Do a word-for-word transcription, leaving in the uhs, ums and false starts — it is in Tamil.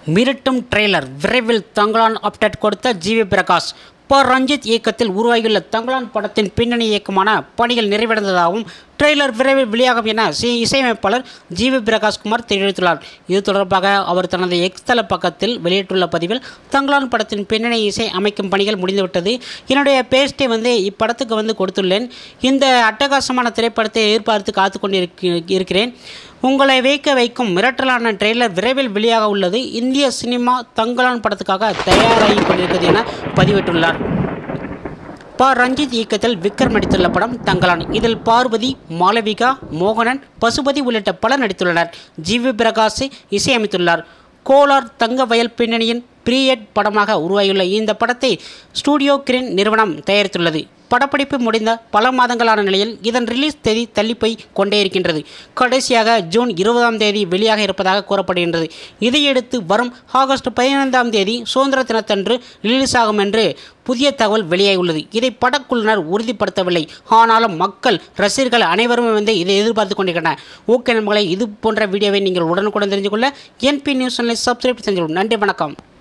மிரட்டும் ட்ரெய்லர் விரைவில் தங்கலான் அப்டேட் கொடுத்த ஜிவி பிரகாஷ். ப ரஞ்சித் இயக்கத்தில் உருவாகியுள்ள தங்கலான் படத்தின் பின்னணி இயக்கமான பணிகள் நிறைவடைந்ததாகவும் ட்ரெய்லர் விரைவில் வெளியாகும் என இசையமைப்பாளர் ஜிவி பிரகாஷ் குமார் தெரிவித்துள்ளார். இது தொடர்பாக அவர் தனது எக்ஸ் தள பக்கத்தில் வெளியிட்டுள்ள பதிவில், தங்கலான் படத்தின் பின்னணி இசை அமைக்கும் பணிகள் முடிந்துவிட்டது. என்னுடைய பேஸ்ட்டை வந்து இப்படத்துக்கு வந்து கொடுத்துள்ளேன். இந்த அட்டகாசமான திரைப்படத்தை எதிர்பார்த்து காத்து கொண்டு இருக்கிறேன். உங்களை வைக்க வைக்கும் மிரட்டலான ட்ரெய்லர் விரைவில் வெளியாக உள்ளது. இந்திய சினிமா தங்கலான் படத்துக்காக தயாராகி கொண்டிருக்கிறது என பதிவிட்டுள்ளார். ப ரஞ்சித் இயக்கத்தில் விக்ரம் நடித்துள்ள படம் தங்கலான். இதில் பார்வதி, மாளவிகா, மோகனன், பசுபதி உள்ளிட்ட பலர் நடித்துள்ளனர். ஜிவி பிரகாஷ் இசையமைத்துள்ளார். கோலார் தங்க வயல் பின்னணியின் பீரியட் படமாக உருவாகியுள்ள இந்த படத்தை ஸ்டூடியோ கிரீன் நிறுவனம் தயாரித்துள்ளது. படப்பிடிப்பு முடிந்த பல மாதங்களான நிலையில் இதன் ரிலீஸ் தேதி தள்ளிப்போய் கொண்டே இருக்கின்றது. கடைசியாக ஜூன் இருபதாம் தேதி வெளியாக இருப்பதாக கூறப்படுகின்றது. இதையடுத்து வரும் ஆகஸ்ட் பதினைந்தாம் தேதி சுதந்திர தினத்தன்று ரிலீஸ் ஆகும் என்று புதிய தகவல் வெளியாகியுள்ளது. இதை படக்குழுவினர் உறுதிப்படுத்தவில்லை. ஆனாலும் மக்கள் ரசிகர்கள் அனைவரும் வந்து இதை எதிர்பார்த்து கொண்டிருக்கின்றனர். ஓகே நண்பர்களே, இது போன்ற வீடியோவை நீங்கள் உடனுக்குடன் தெரிந்து கொள்ள என்பி நியூஸ் சேனலை சப்ஸ்கிரைப் செய்து. நன்றி, வணக்கம்.